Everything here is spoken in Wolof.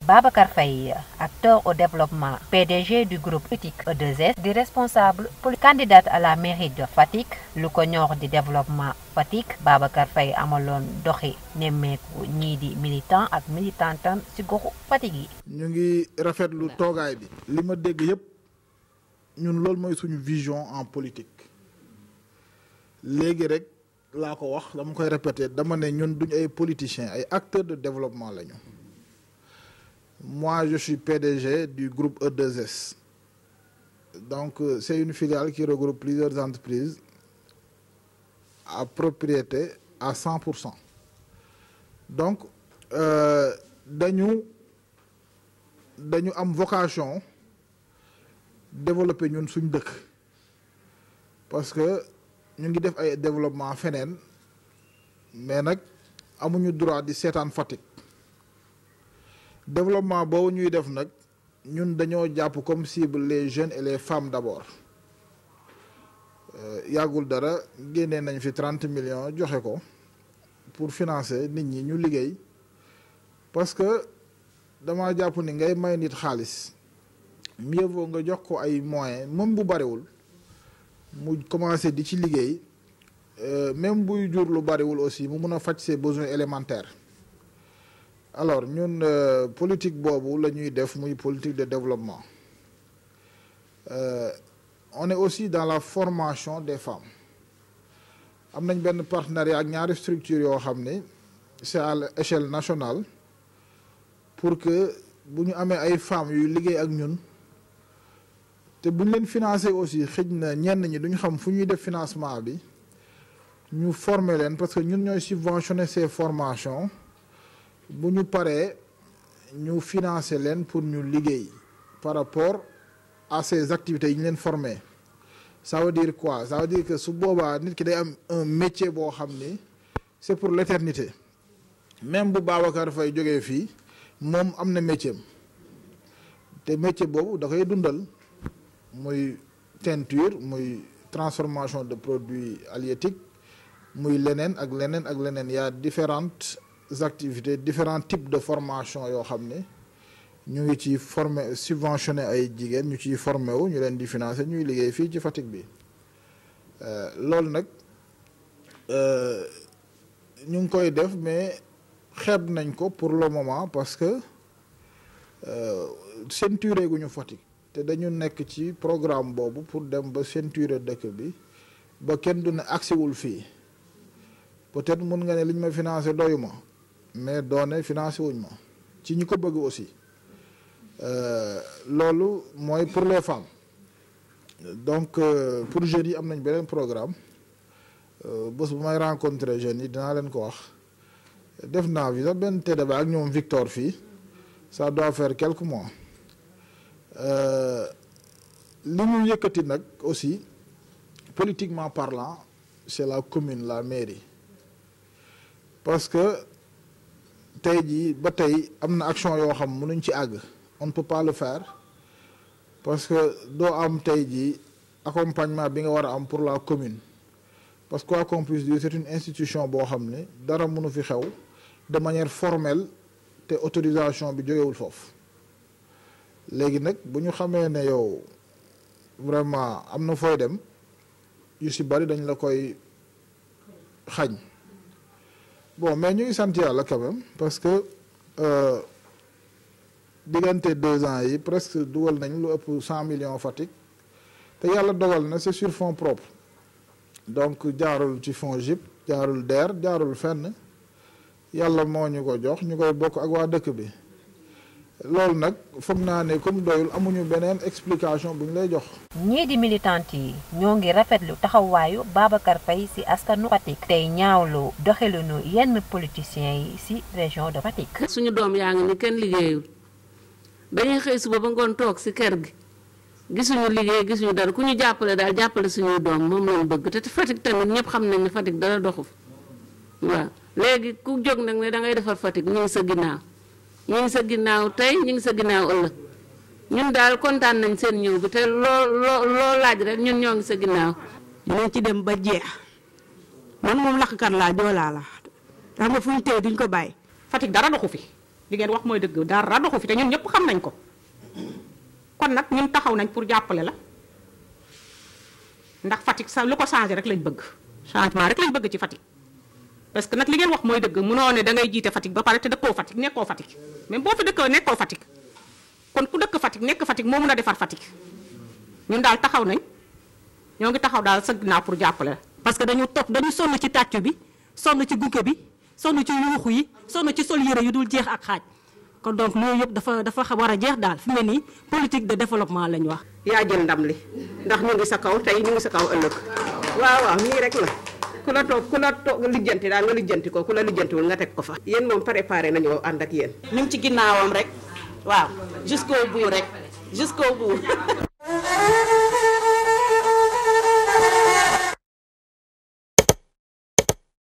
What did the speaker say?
Babacar Faye, acteur au développement, PDG du groupe politique E2S, di responsable candidate à la mairie de Fatick, lu ko ñor di développement Fatick. Babacar Faye amaloon doxi nemmeeku ñii di militant ak militantam ci goxu Fatick yi. ñu ngi rafetlu toogaay bi. li ma dégg yëpp ñun loolu mooy suñu vision en politique léegi rek laa ko wax dama koy répéter dama ne ñun duñ ay politiciens ay acteurs de développement lañu. Moi, je suis PDG du groupe E2S. Donc, c'est une filiale qui regroupe plusieurs entreprises à propriété à 100%. Donc, dañu am vocation développer ñun suñ dëkk parce que ñu ngi def ay développement feneen mais nag amuñu droit di seetaan Fatick. Développement boobu ñuy def nag ñun dañoo jàpp comme cible les jeunes et les femmes d'abord yàggul dara génnee nañ fi 30 millions joxe ko pour financer nit ñi ñu liggéey parce que dama jàpp ni ngay may nit xaalis mieux vaut nga jox ko ay moyens même bu bariwul mu commencer di ci liggéey même buy jur lu bariwul aussi mu mun a faj ses besoins élémentaires. Alors ñun politique boobu la ñuy def muy politique de développement on est aussi dans la formation des femmes am nañ benn partenariat ak ñaari structure yoo xam ne c'est à l'échelle nationale pour que bu ñu amee ay femmes yuy liggéey ak ñun te bu ñu leen financer aussi xëj na ñenn ñi duñu xam fu ñuy def financement bi ñu former leen parce que ñun ñooy subventionner ces formations. bu ñu paree ñu financer leen pour ñu liggéey par rapport à ces activités yi ñu leen former ça veut dire quoi ça veut dire que su boobaa nit ki day am un métier boo xam ni c'est pour l'éternité même bu Babacar Faye jógee fii moom am na métier te métier boobu da koy dundal muy teinture muy transformation de produits halieutiques muy leneen ak leneen ak leneen y a différentes activités différents types de formation yoo xam ne ñu ngi ci former subventionné ay jigéen ñu ciy formé wu ñu leen di financer ñuy liggéey fii ci Fatick bi loolu nag ñu ngi koy def mais xeeb nañ ko pour le moment parce que ceinturé gu ñu Fatick te dañu nekk ci programme boobu pour dem ba ceinturé dëkk bi ba kenn du ne agsiwul fii peut-être mun nga ne li ñu ma financé doyuma mais doone financé wuñ ma ci ñi ko bëgg aussi loolu mooy pour les femmes donc pour jeunes yi am nañ beneen programme bés bu may rencontrer jeunes yi dinaa leen ko wax def naa fi sax benn débat ak ñoom Victor fii ça doit faire quelques mois li ñu yëkkati nag aussi politiquement parlant c'est la commune la mairie parce que tey jii ba tey am na action yoo xam mënuñ ci àgg on ne peut pas le faire parce que doo am tey jii accompagnement bi nga war a am pour la commune parce que quoi qu'on puisse dire c'est une institution boo xam ne dara mënu fi xew de manière formelle te autorisation bi jógewul foofu léegi nag bu ñu xamee ne yow vraiment am na fooy dem yu si bari dañ la koy xañ bon mais ñu ngi sant yàlla quand même parce que diggante 2 ans yi presque dugal nañ lu ëpp 100 millions Fatick te yàlla dogal na c'est sur fonds propres donc jaarul ci fonds JIP jaarul DER jaarul fenn yàlla moo ñu ko jox ñu koy bokk ak waa dëkk bi loolu nag foog naa ne comme doyul amuñu beneen explication bu ñu lay jox. ñii di militant yi ñoo ngi rafetlu taxawaayu Babacar Faye ci askanu Fatick tey ñaawlu doxalinu yenn politiciens yi ci région de Fatick. suñu doom yaa ngi ni kenn liggéeyul dañuy xëy suba ba ngoon toog ci kër gi gisuñu liggéey gisuñu dara ku ñu jàppale daal jàppale suñuy doom moom lañu bëgg te Fatick tamit ñëpp xam nañ ne Fatick dara doxu waaw léegi ku jóg nag ne da ngay defar Fatick ñu ngi sa ginnaaw. ñu ngi sa ginnaaw tey ñu ngi sa ginnaaw ëllëg ñun daal kontaan nañ seen ñëw bi te loo laaj rek ñun ñoo ngi sa ginnaaw. dinañ ci dem ba jeex man moom lakkat laa joolaa la xam nga fu ñu tey duñ ko bàyyi. Fatick dara doxu fi li ngeen wax mooy dëgg dara doxu fi te ñun ñëpp xam nañ ko kon nag ñun taxaw nañ pour jàppale la ndax Fatick sa lu ko changé rek lañ bëgg changement rek lañ bëgg ci Fatick parce que nag li ngeen wax mooy dëgg mënoo ne da ngay jiite Fatick ba pare te dëkkoo Fatick nekkoo Fatick même boo fi dëkkoo nekkoo Fatick kon ku dëkk Fatick nekk Fatick moo mën a defar Fatick ñun daal taxaw nañ ñoo ngi taxaw daal sa ginnaaw pour jàppale la. parce que dañu sonn ci tàccu bi sonn ci gunge bi sonn ci yuuxu yi sonn ci sol yére yu dul jeex ak xaaj kon donc loolu yëpp dafa war a jeex daal fi mu ne nii politique de développement lañ wax. yaa jël ndam li ndax ñu ngi sa kaw tey ñu ngi sa kaw ëllëg waaw nii rek la ku la toog lijjanti daal nga lijjanti ko ku la lijjantiwul nga teg ko fa. yéen moom préparé nañoo ànd ak yéen. ñu ngi ci ginnaawam rek waaw jusqu'au bout rek jusqu'au bout.